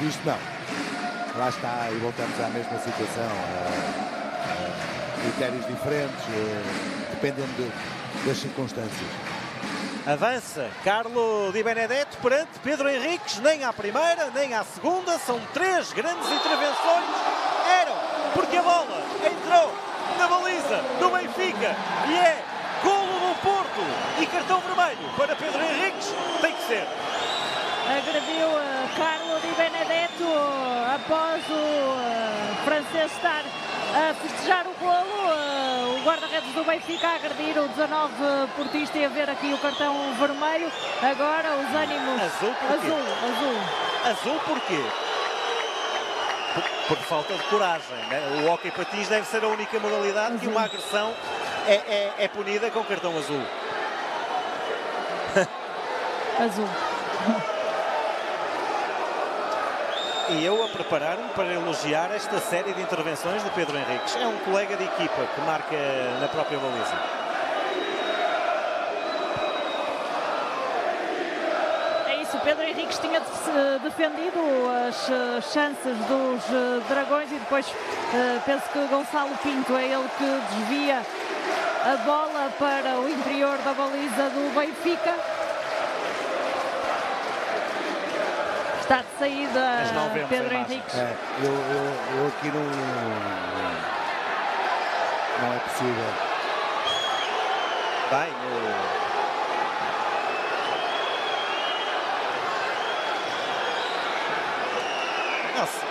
visto, não. Lá está, e voltamos à mesma situação. Critérios diferentes, dependendo das circunstâncias. Avança Carlo Di Benedetto perante Pedro Henriques, nem à primeira, nem à segunda, são 3 grandes intervenções, porque a bola entrou na baliza do Benfica e é golo do Porto e cartão vermelho para Pedro Henriques, tem que ser. Agrediu Carlo Di Benedetto após o francês estar a festejar o golo. O guarda-redes do Benfica a agredir o 19 portista e a ver aqui o cartão vermelho. Agora os ânimos... Azul porquê? Azul porquê? Por falta de coragem, né? O hóquei patins deve ser a única modalidade que uma agressão é punida com cartão azul. Azul. E eu a preparar-me para elogiar esta série de intervenções de Pedro Henriques. É um colega de equipa que marca na própria baliza. É isso, Pedro Henriques tinha defendido as chances dos Dragões e depois penso que Gonçalo Pinto é ele que desvia a bola para o interior da baliza do Benfica. Está de saída Pedro Henriques. Eu aqui não é possível. Bem, nossa.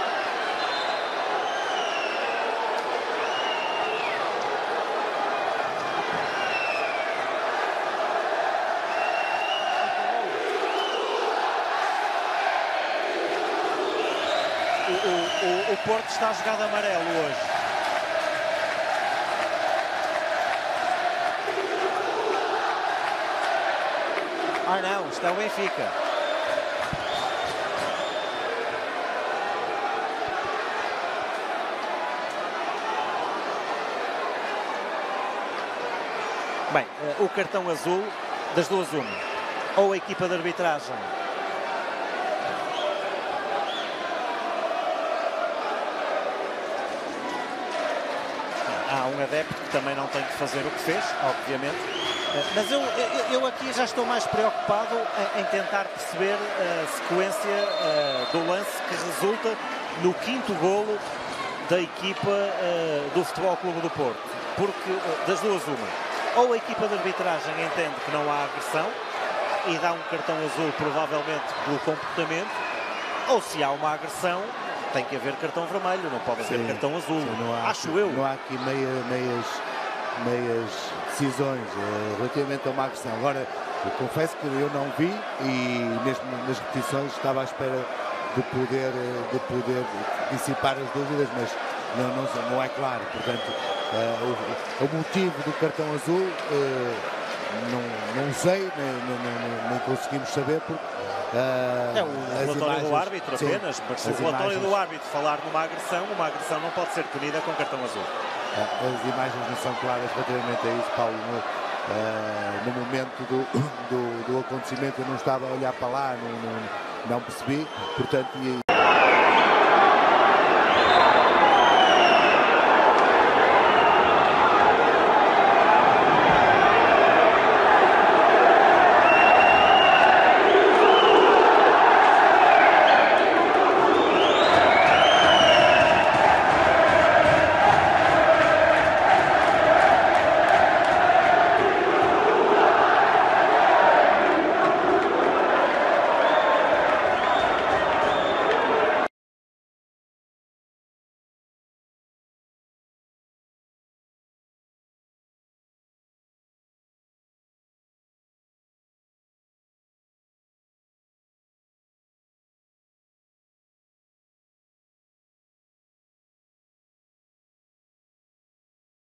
O Porto está a jogar de amarelo hoje. Ah não, está o Benfica. Bem, o cartão azul, das duas uma. Ou a equipa de arbitragem há um adepto que também não tem que fazer o que fez, obviamente, mas eu aqui já estou mais preocupado em tentar perceber a sequência do lance que resulta no 5º golo da equipa do Futebol Clube do Porto, porque das duas uma, ou a equipa de arbitragem entende que não há agressão e dá um cartão azul provavelmente pelo comportamento, ou se há uma agressão tem que haver cartão vermelho, não pode haver cartão azul, acho eu. Não há aqui meias decisões relativamente a uma agressão. Agora, eu confesso que eu não vi e mesmo nas repetições estava à espera de poder dissipar as dúvidas, mas não é claro. Portanto, o motivo do cartão azul não sei, nem conseguimos saber, porque é o relatório do árbitro apenas, mas se o relatório do árbitro falar uma agressão não pode ser punida com cartão azul. As imagens não são claras relativamente a isso, Paulo. No momento do acontecimento eu não estava a olhar para lá, não percebi, portanto...